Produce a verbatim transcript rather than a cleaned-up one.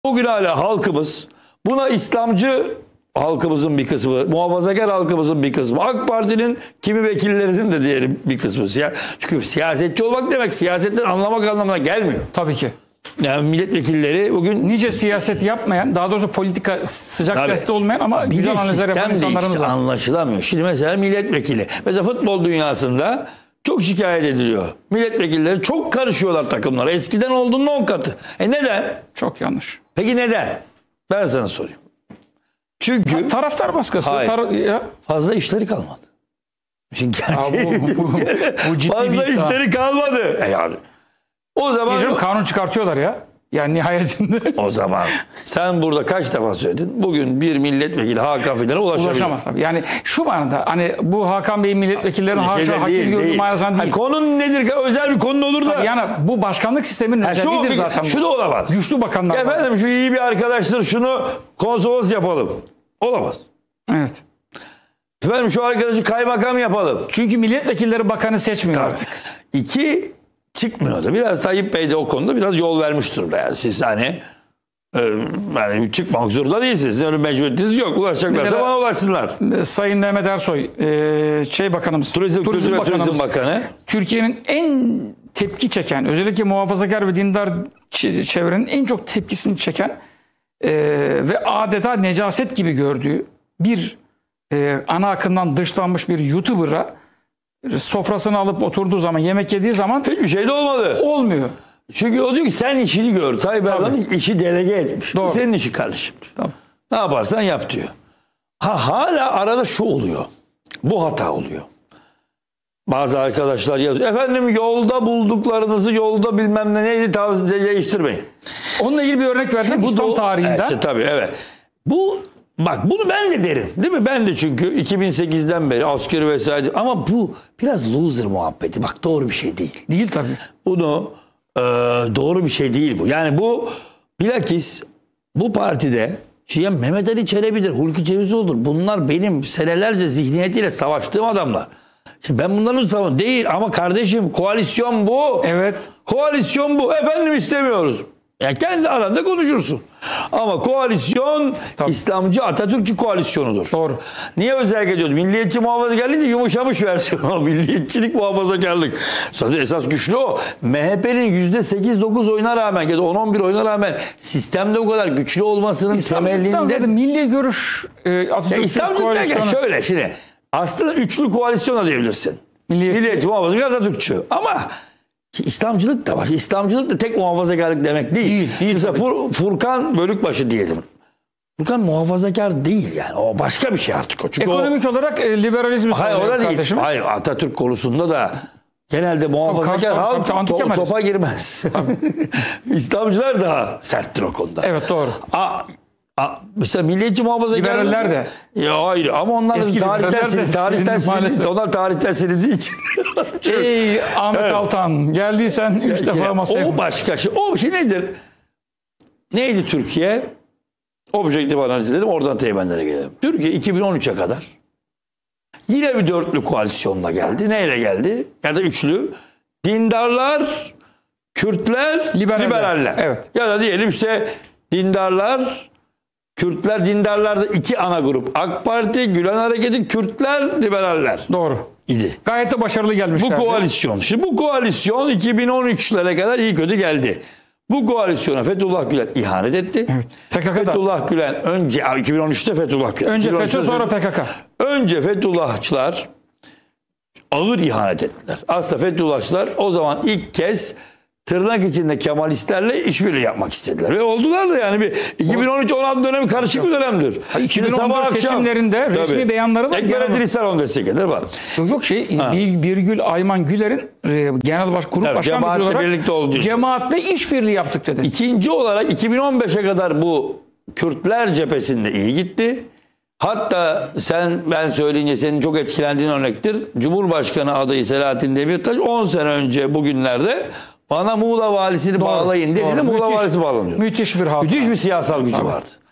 Bugün hala halkımız buna İslamcı halkımızın bir kısmı, muhafazakar halkımızın bir kısmı, AK Parti'nin kimi vekillerinin de diyelim bir kısmı. Çünkü siyasetçi olmak demek siyasetten anlamak anlamına gelmiyor. Tabii ki. Yani milletvekilleri bugün nice siyaset yapmayan, daha doğrusu politika sıcak tabii, siyasette olmayan ama bir güzel de analizler yapan sistem insanlarımız değişti, var. anlaşılamıyor. Şimdi mesela milletvekili, mesela futbol dünyasında çok şikayet ediliyor. Milletvekilleri çok karışıyorlar takımlara. Eskiden olduğunun on katı. E neden? Çok yanlış. Peki neden? Ben sana sorayım. Çünkü Taraftar baskısı. Hayır. Tar ya. Fazla işleri kalmadı. Şimdi gerçeği Aa, bu- bu- bu ciddi fazla bir iddia. işleri kalmadı. E yani o zaman Hocam, kanun çıkartıyorlar ya. Yani nihayetinde. o zaman sen burada kaç defa söyledin? Bugün bir milletvekili Hakan Fidan'a ulaşabilir. Ulaşamaz tabii. Yani şu manada hani bu Hakan Bey'in milletvekillerinin Şeyler haşa hakir değil, gördüğü değil. manasında Ha, değil. konun nedir? Özel bir konu olur da. Yani bu başkanlık sisteminin Ha, şu, özelliğidir bir- zaten. şu bu. da olamaz. Güçlü bakanlar var. Efendim şu iyi bir arkadaştır, şunu konsolos yapalım. Olamaz. Evet. Efendim şu arkadaşı kaymakam yapalım. Çünkü milletvekilleri bakanı seçmiyor artık. İki, çıkmıyordu. Biraz Tayyip Bey de o konuda biraz yol vermiş durumda. Yani siz hani e, yani çıkmak zorunda değilsiniz. Sizin öyle mecburiyetiniz yok. Ulaşacaklarsa Mesela- bana ulaşsınlar. Sayın Mehmet Ersoy, e, şey bakanımız, Turizm, Turizm, ve Bakanımız, Turizm Bakanı. Türkiye'nin en tepki çeken, özellikle muhafazakar ve dindar ç- çevrenin en çok tepkisini çeken e, ve adeta necaset gibi gördüğü bir e, ana akımdan dışlanmış bir YouTuber'a sofrasını alıp oturduğu zaman, yemek yediği zaman Hiçbir şey de olmadı. olmuyor. Çünkü o diyor ki sen işini gör. Tayyip Erdoğan işi delege etmiş. Doğru. Bu senin işi kardeşim. Tamam. Ne yaparsan yap diyor. Ha hala arada şu oluyor. Bu hata oluyor. Bazı arkadaşlar yazıyor. Efendim yolda bulduklarınızı yolda bilmem ne neydi tavsiye değiştirmeyin. Onunla ilgili bir örnek verdim. İslam do- tarihinden. Evet, işte, tabii evet. Bu bak bunu ben de derim. Değil mi? Ben de çünkü iki bin sekizden beri askeri vesaire ama bu biraz loser muhabbeti. Bak doğru bir şey değil. Değil tabii. Bunu e, doğru bir şey değil bu. Yani bu bilakis bu partide şey, Mehmet Ali Çelebi'dir, Hulki Cevizoğlu'dur. Bunlar benim senelerce zihniyetiyle savaştığım adamlar. Şimdi ben bunların savun değil ama kardeşim koalisyon bu. Evet. Koalisyon bu. Efendim istemiyoruz. Ya kendi aranda konuşursun. Ama koalisyon Tabii. İslamcı Atatürkçü koalisyonudur. Doğru. Niye özellikle diyoruz? Milliyetçi muhafazakarlık yumuşamış versiyonu. Milliyetçilik muhafazakarlık. Zaten esas güçlü o. M H P'nin yüzde sekiz dokuz oyuna rağmen ya da on on bir oyuna rağmen sistemde o kadar güçlü olmasının İslamcılıktan zaten temelinde... milli görüş e, Atatürk Ya İslamcılık derken koalisyonu. şöyle şimdi. Aslında üçlü koalisyon da diyebilirsin. Milliyetçi. Milliyetçi, muhafazakar, Atatürkçü. Ama ki İslamcılık da var. İslamcılık da tek muhafazakarlık demek değil. Değil, değil Mesela tabii. Fur- Furkan Bölükbaşı diyelim. Furkan muhafazakar değil yani. O başka bir şey artık o. Çünkü Ekonomik olarak e, liberalizmi o, hayır o savunuyor da değil. kardeşimiz. Hayır Atatürk konusunda da genelde muhafazakar Tabii, halk tabii, anti to- Kemalist. topa girmez. İslamcılar daha serttir o konuda. Evet doğru. A, a, mesela milliyetçi muhafazakar... Liberaller de. Ya hayır ama onlar Eski tarihten liberaller de silindi. Tarihten silindi maalesef. silindi. Onlar tarihten silindiği için. Ey Ahmet Evet. Altan geldiysen üç Yine defa masaya. o başka şey. O şey nedir? Neydi Türkiye? Objektif analiz edelim. Oradan teğmenlere gelelim. Türkiye iki bin on üçe kadar yine bir dörtlü koalisyonla geldi. Neyle geldi? Ya da üçlü. Dindarlar, Kürtler, Liberaller. liberaller. Evet. Ya da diyelim işte dindarlar, Kürtler, dindarlarda iki ana grup. AK Parti, Gülen Hareketi, Kürtler, liberaller Doğru. idi. Gayet de başarılı gelmişler. Bu koalisyon. Şimdi bu koalisyon iki bin on üçlere kadar iyi kötü geldi. Bu koalisyona Fethullah Gülen ihanet etti. Evet. P K K'da. Fethullah Gülen önce iki bin on üçte Fethullah Gülen. Önce iki bin on üçte FETÖ sonra P K K. Önce Fethullahçılar ağır ihanet ettiler. Aslında Fethullahçılar o zaman ilk kez tırnak içinde Kemalistlerle işbirliği yapmak istediler. Ve oldular da yani bir iki bin on üç on altı dönemi karışık bir dönemdir. iki bin on dört seçimlerinde resmi beyanları da Ekber genel- Edilsen onu destekler bak. Yok yok şey bir, Birgül Ayman Güler'in e, genel baş grup Evet, başkan cemaatle olarak birlikte olduğu için. cemaatle işbirliği yaptık dedi. İkinci olarak iki bin on beşe kadar bu Kürtler cephesinde iyi gitti. Hatta sen ben söyleyince senin çok etkilendiğin örnektir. Cumhurbaşkanı adayı Selahattin Demirtaş on sene önce bugünlerde bana Muğla valisini Doğru, bağlayın dedi. doğru. De Muğla Müthiş- valisi bağlanıyor. Müthiş bir hatıra. Müthiş bir siyasal gücü vardı.